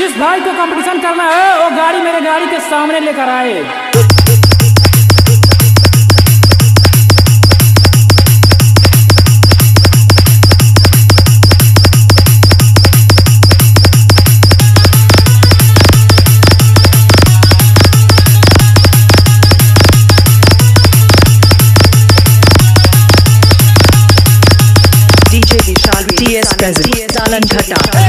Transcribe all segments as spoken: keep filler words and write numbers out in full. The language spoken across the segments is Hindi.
जिस भाई को कंपटीशन करना है वो गाड़ी मेरे गाड़ी के सामने लेकर आए। डीजे विशाल टीएस प्रेजेंट सालन घटा।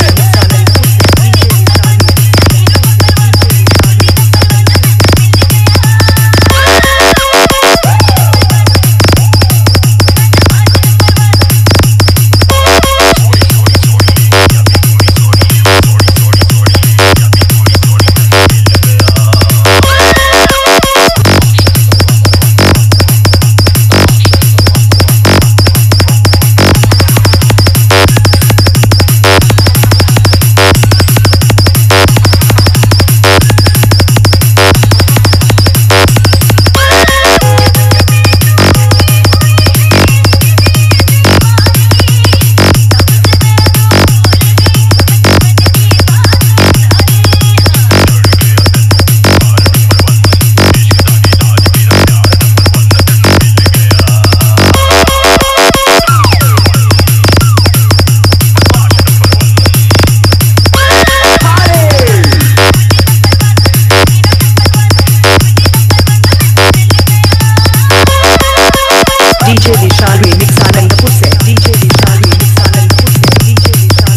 डीजे विशाल रिमिक्स आनंदपुर से डीजे विशाल रिमिक्स आनंदपुर से DJ Vishal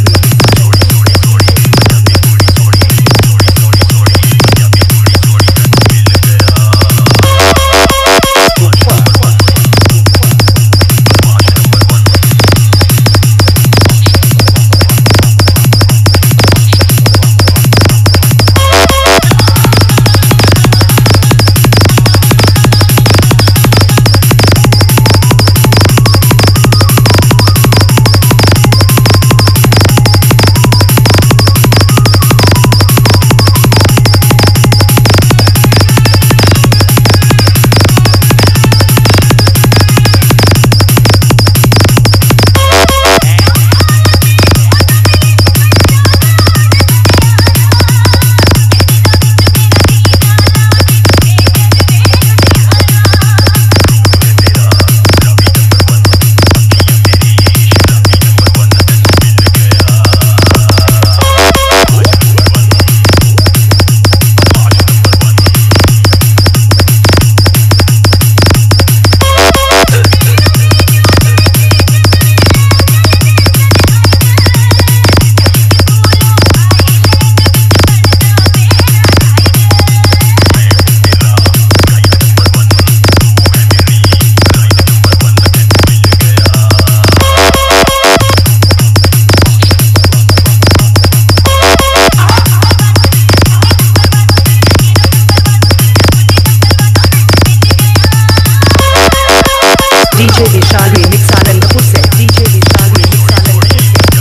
DJ Vishal remix Anandpur से डीजे विशाल रिमिक्स आनंदपुर से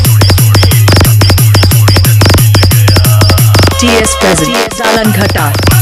डीजे विशाल टीएस प्रेजेंट सालन घटा।